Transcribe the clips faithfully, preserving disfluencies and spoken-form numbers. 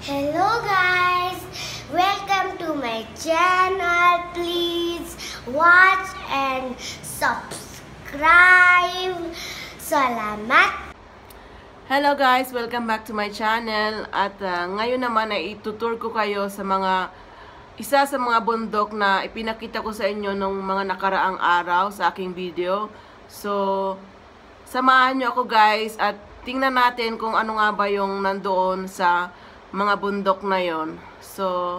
Hello guys! Welcome to my channel. Please watch and subscribe. Salamat! Hello guys! Welcome back to my channel. At uh, ngayon naman ay itutur ko kayo sa mga isa sa mga bundok na ipinakita ko sa inyo nung mga nakaraang araw sa aking video. So, samahan nyo ako guys at tingnan natin kung ano nga ba yung nandoon sa mga bundok na yon. So,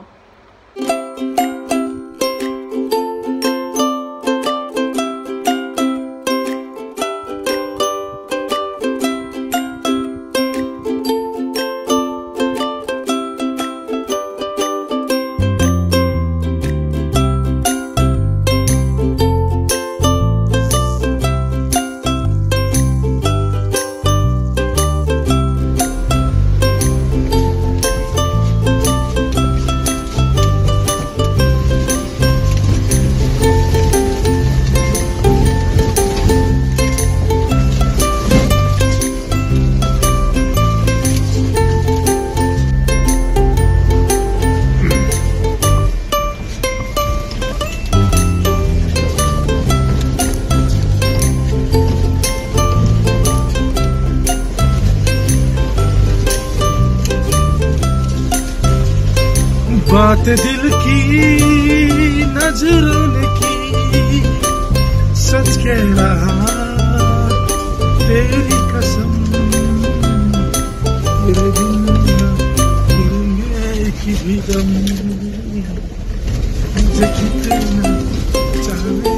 बात दिल की नजरों की सच कह रहा तेरी कसम तेरे बिन मिलेंगे की भी दम मुझे कितना चाहे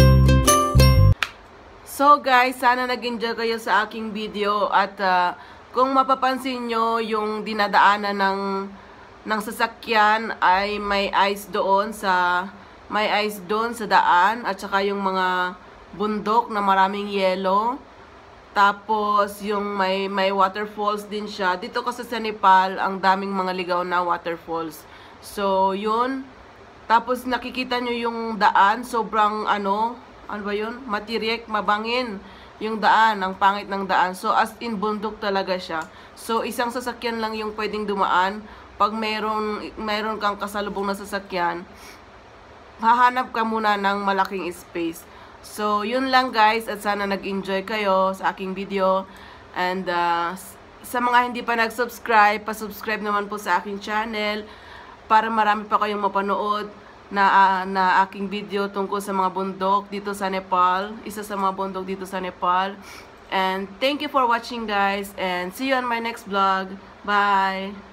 So guys, sana nag-enjoy kayo sa aking video at uh, Kung mapapansin nyo, yung dinadaanan ng, ng sasakyan ay may ice doon sa, may ice doon sa daan, at saka yung mga bundok na maraming yelo. Tapos, yung may, may waterfalls din siya. Dito kasi sa Nepal, ang daming mga ligaw na waterfalls. So, yun. Tapos, nakikita nyo yung daan. Sobrang, ano, ano ba yun? Matirik, mabangin yung daan, ang pangit ng daan. So, as in, bundok talaga siya. So, isang sasakyan lang yung pwedeng dumaan. Pag mayroon, mayroon kang kasalubong na sasakyan, hahanap ka muna ng malaking space. So, yun lang guys, at sana nag-enjoy kayo sa aking video. And, uh, sa mga hindi pa nag-subscribe, pa-subscribe naman po sa aking channel para marami pa kayong mapanood na, uh, na aking video tungkol sa mga bundok dito sa Nepal. Isa sa mga bundok dito sa Nepal. And thank you for watching guys, and see you on my next vlog. Bye!